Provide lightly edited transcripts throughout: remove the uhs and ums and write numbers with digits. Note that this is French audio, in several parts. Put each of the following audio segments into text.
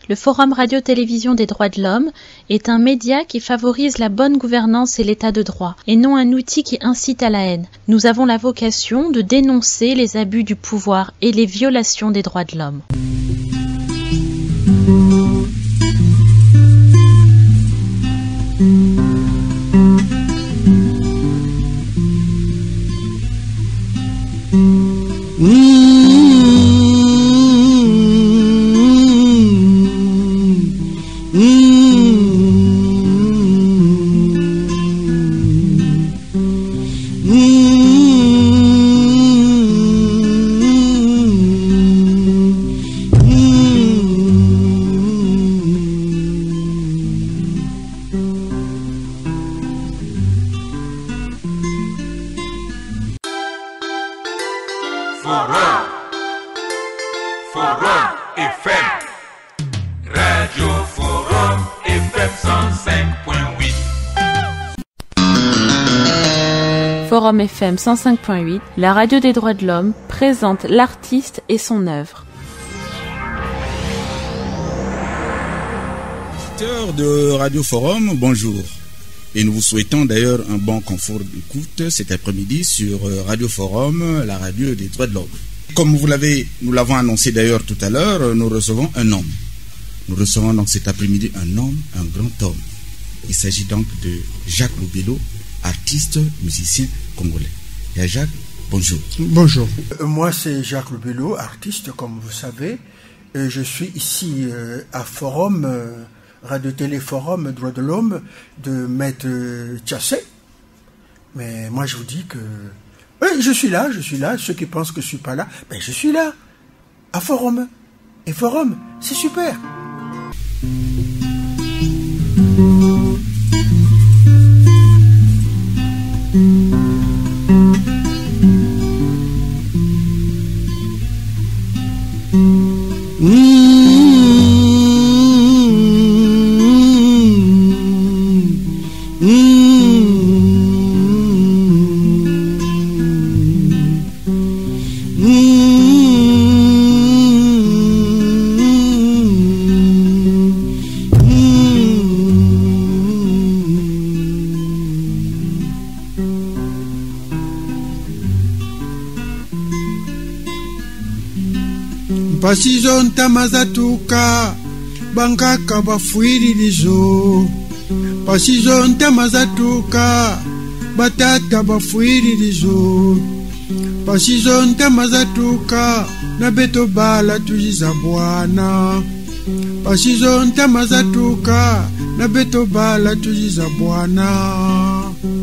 Le Forum Radio-Télévision des droits de l'homme est un média qui favorise la bonne gouvernance et l'état de droit, et non un outil qui incite à la haine. Nous avons la vocation de dénoncer les abus du pouvoir et les violations des droits de l'homme. Forum FM 105.8, la radio des droits de l'homme, présente l'artiste et son œuvre. Auditeurs de Radio Forum, bonjour. Et nous vous souhaitons d'ailleurs un bon confort d'écoute cet après-midi sur Radio Forum, la radio des droits de l'homme. Comme nous l'avons annoncé d'ailleurs tout à l'heure, nous recevons un homme. Nous recevons donc cet après-midi un homme, un grand homme. Il s'agit donc de Jacques Lubelo, artiste, musicien congolais. Et Jacques, bonjour. Bonjour. Moi, c'est Jacques Lubelo, artiste, comme vous savez. Je suis ici à Forum, Radio-Télé Forum, Droits de l'Homme, de Maître Tchassé. Mais moi, je vous dis que... Oui, je suis là. Ceux qui pensent que je ne suis pas là, ben je suis là, à Forum. Et Forum, c'est super. Pasizonta mazatuka bankaka bafuiririzo. Pasizonta mazatuka batata bafuiririzo. Pasizonta mazatuka na beto bala tujiza bwana. Pasizonta mazatuka na beto bala tujiza bwana.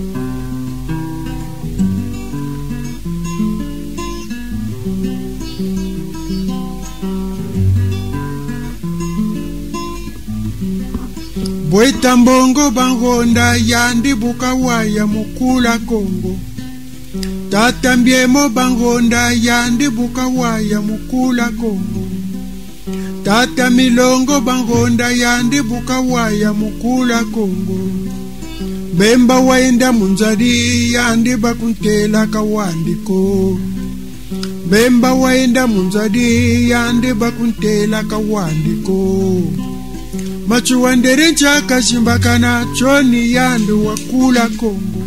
Bweta mbongo bangonda yandi bukawaya mukula Kongo. Tata mbiemo bangonda yandi bukawaya mukula Kongo. Tata milongo bangonda yandi bukawaya mukula Kongo. Bemba waenda munzari yandi bakuntela kawandiko. Bemba waenda munzari yandi bakuntela kawandiko. Machuandere nchaka shimbakana choni yandu wakula Kongo.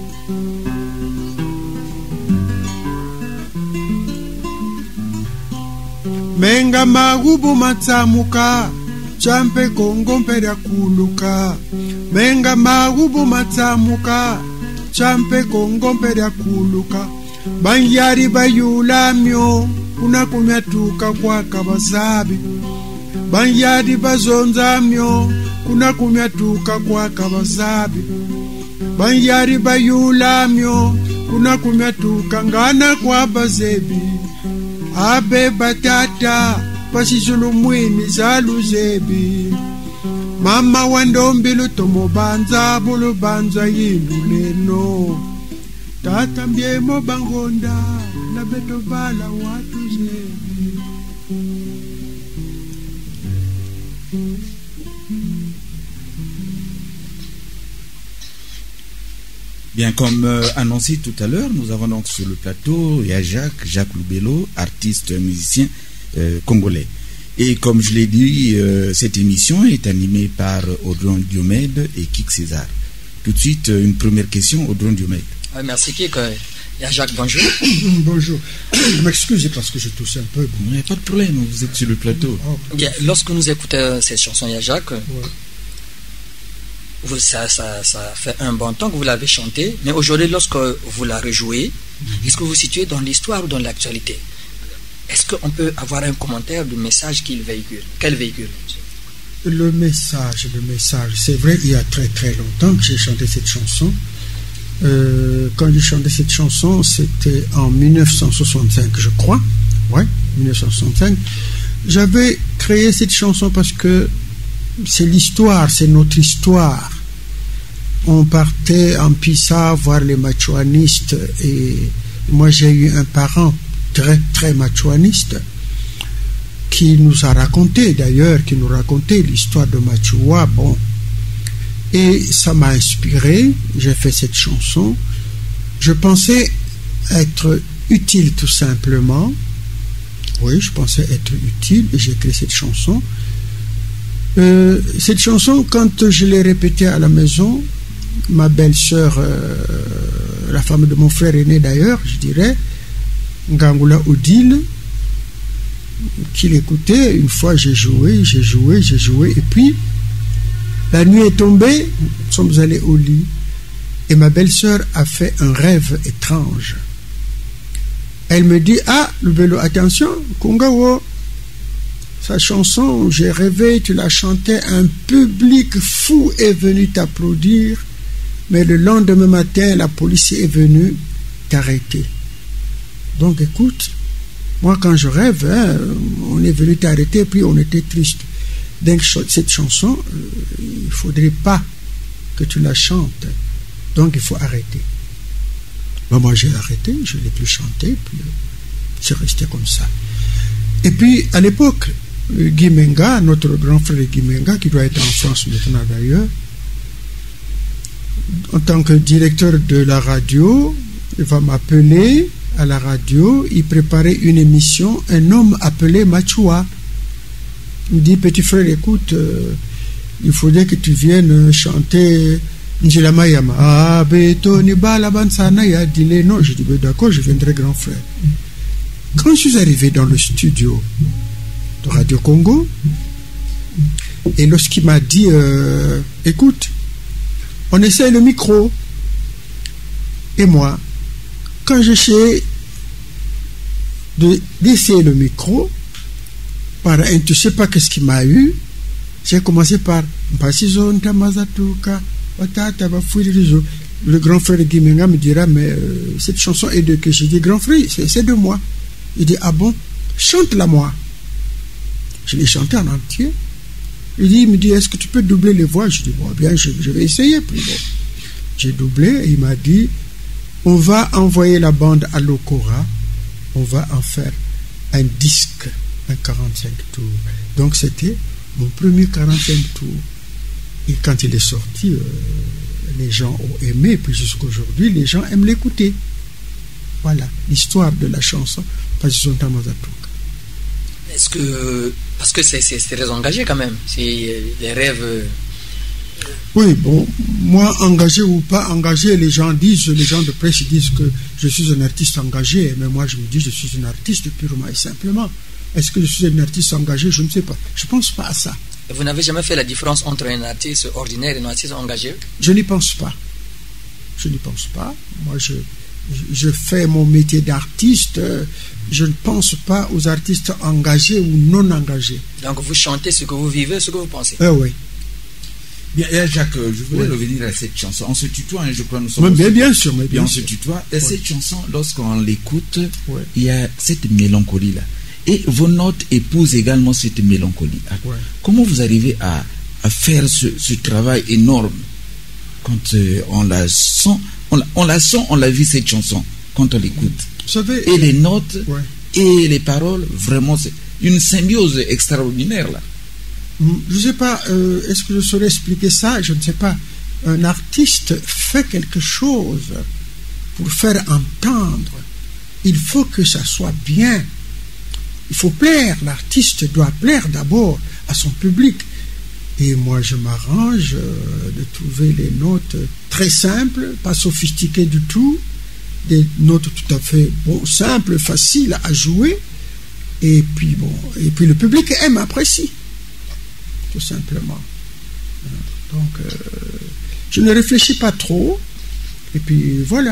Menga magubu matsamuka champe Kongo mpera kuluka. Menga magubu matsamuka champe Kongo mpera kuluka. Banyari bayulamyo kuna kumyatuka kwa kabasabi. Banyadi bazonzamyo kuna kumyatuka kwa kabasabi. Banyadi bayulamyo kuna kumyatuka ngana kwa bazebi. Abe batata pasizulu mwini zaluzebi. Mama wandombi lutomo banza bulu banza yindu leno. Tata mbiemo bangonda na beto bala watu zebi. Bien, comme annoncé tout à l'heure, nous avons donc sur le plateau, il y a Jacques Lubelo, artiste, musicien congolais. Et comme je l'ai dit, cette émission est animée par Audron Diomède et Kik César. Tout de suite, une première question, Audron Diomède. Merci Kik. Jacques, bonjour. Bonjour. Je m'excuse parce que je tousse un peu. Il n'y a pas de problème, vous êtes sur le plateau. Lorsque nous écoutons cette chanson, Jacques, ça fait un bon temps que vous l'avez chantée, mais aujourd'hui, lorsque vous la rejouez, est-ce que vous vous situez dans l'histoire ou dans l'actualité? Est-ce qu'on peut avoir un commentaire du message qu'il véhicule? Quel véhicule? Le message, c'est vrai, il y a très très longtemps que j'ai chanté cette chanson. Quand j'ai chanté cette chanson, c'était en 1965, je crois. Ouais, 1965. J'avais créé cette chanson parce que c'est l'histoire, c'est notre histoire. On partait en Pisa voir les machoanistes et moi j'ai eu un parent très très machoaniste qui nous a raconté d'ailleurs, qui nous racontait l'histoire de Machoua. Bon. Et ça m'a inspiré, j'ai fait cette chanson. Je pensais être utile tout simplement. Oui, je pensais être utile et j'ai créé cette chanson. Cette chanson, quand je l'ai répétée à la maison, ma belle-sœur, la femme de mon frère aîné d'ailleurs, je dirais, Ngangula Odile, qui l'écoutait, une fois j'ai joué, et puis la nuit est tombée, nous sommes allés au lit, et ma belle-sœur a fait un rêve étrange. Elle me dit, Lubelo, attention, Kungawo, sa chanson, j'ai rêvé, tu la chantais, un public fou est venu t'applaudir, mais le lendemain matin, la police est venue t'arrêter. Donc écoute, moi quand je rêve, on est venu t'arrêter, puis on était triste. Donc cette chanson, il ne faudrait pas que tu la chantes. Donc il faut arrêter. Ben, moi j'ai arrêté, je ne l'ai plus chanté, puis c'est resté comme ça. Et puis à l'époque, Guy Menga, notre grand frère Guy Menga, qui doit être en France maintenant d'ailleurs, en tant que directeur de la radio, il va m'appeler à la radio, il préparait une émission, un homme appelé Machoua. Il me dit, petit frère, écoute, il faudrait que tu viennes chanter Njila Mayama. Ah, Betoni Balabansana, il a dit, non, je dis, d'accord, je viendrai, grand frère. Quand je suis arrivé dans le studio de Radio Congo, et lorsqu'il m'a dit, écoute, on essaie le micro, et moi, quand j'essayais d'essayer le micro, par un, tu sais pas qu'est-ce qui m'a eu, j'ai commencé par le grand frère Guy Menga me dira, mais cette chanson est de que? J'ai dit, grand frère, c'est de moi. Il dit, ah bon, chante-la moi. Je l'ai chanté en entier. Il me dit, est-ce que tu peux doubler les voix? Je dis, bon, bien, je vais essayer. Puis bon, j'ai doublé et il m'a dit, on va envoyer la bande à l'Okora, on va en faire un disque, un 45 tours. Donc c'était mon premier 45 tours. Et quand il est sorti, les gens ont aimé, puis jusqu'à aujourd'hui, les gens aiment l'écouter. Voilà l'histoire de la chanson Pasizonta Mazatuka. Est-ce que, parce que c'est très engagé quand même, c'est des rêves. Oui, bon, moi, engagé ou pas engagé, les gens de presse disent que je suis un artiste engagé, mais moi je me dis je suis un artiste purement et simplement. Est-ce que je suis un artiste engagé? Je ne sais pas. Je ne pense pas à ça. Vous n'avez jamais fait la différence entre un artiste ordinaire et un artiste engagé? Je n'y pense pas. Je n'y pense pas. Moi, je fais mon métier d'artiste. Je ne pense pas aux artistes engagés ou non engagés. Donc vous chantez ce que vous vivez, ce que vous pensez? Oui. Bien, Jacques, je voulais revenir à cette chanson. On se tutoie, hein, je crois, nous sommes. Bien sûr. On se tutoie. Et cette chanson, lorsqu'on l'écoute, il y a cette mélancolie-là. Et vos notes épousent également cette mélancolie. Comment vous arrivez à faire ce travail énorme quand on la sent, on la vit cette chanson quand on l'écoute? Vous savez, et les notes et les paroles, vraiment, c'est une symbiose extraordinaire là. Je ne sais pas, est-ce que je saurais expliquer ça? Je ne sais pas. Un artiste fait quelque chose pour faire entendre. Il faut que ça soit bien. il faut plaire. L'artiste doit plaire d'abord à son public. Et moi, je m'arrange de trouver les notes très simples, pas sophistiquées du tout, des notes tout à fait simples, faciles à jouer. Et puis le public aime, apprécie, tout simplement. Donc, je ne réfléchis pas trop. Et puis voilà.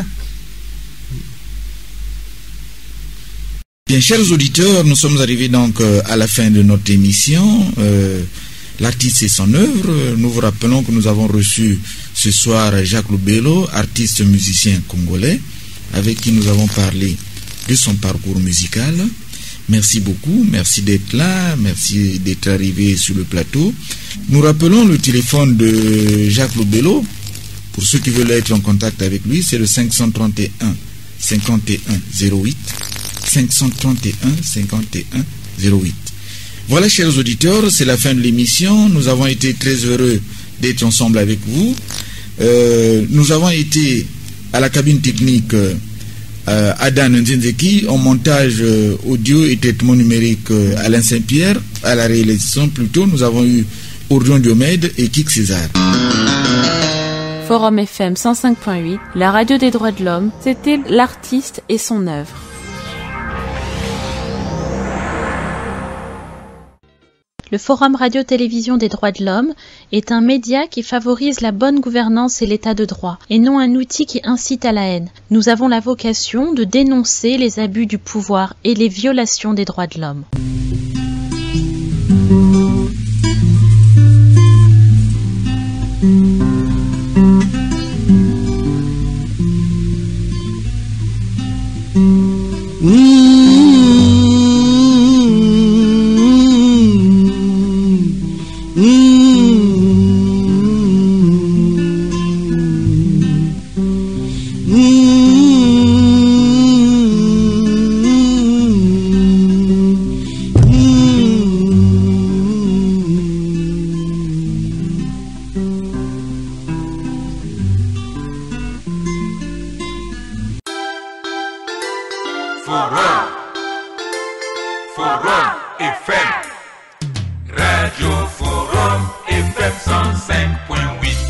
Bien, chers auditeurs, nous sommes arrivés donc à la fin de notre émission. L'artiste et son œuvre. Nous vous rappelons que nous avons reçu ce soir Jacques Lubelo, artiste musicien congolais, avec qui nous avons parlé de son parcours musical. Merci beaucoup, merci d'être là, merci d'être arrivé sur le plateau. Nous rappelons le téléphone de Jacques Lubelo. Pour ceux qui veulent être en contact avec lui, c'est le 531 51 08. 531 51 08. Voilà, chers auditeurs, c'est la fin de l'émission. Nous avons été très heureux d'être ensemble avec vous. Nous avons été à la cabine technique Adan Nzenzeki, en montage audio et traitement numérique Alain Saint-Pierre, à la réalisation plutôt, nous avons eu Orion Diomède et Kik César. Forum FM 105.8, la radio des droits de l'homme, c'était l'artiste et son œuvre. Le Forum Radio-Télévision des droits de l'homme est un média qui favorise la bonne gouvernance et l'état de droit, et non un outil qui incite à la haine. Nous avons la vocation de dénoncer les abus du pouvoir et les violations des droits de l'homme. Forum FM. Radio Forum FM 105.8.